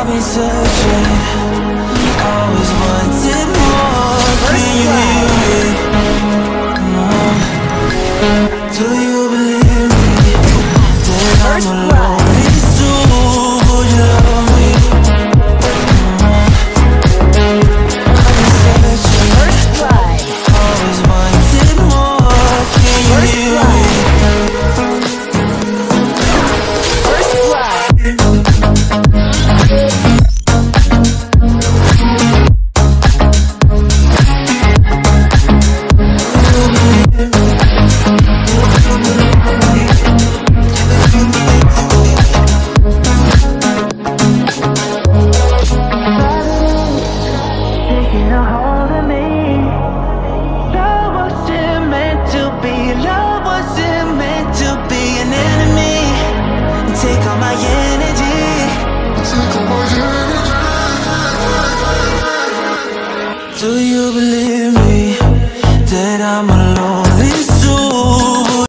been searching, always wanted more. Can you hear me? Do you believe me that I'm alone? It's true, would you love me? I've been searching, always wanted more. Can you hear me? Do you believe me that I'm alive?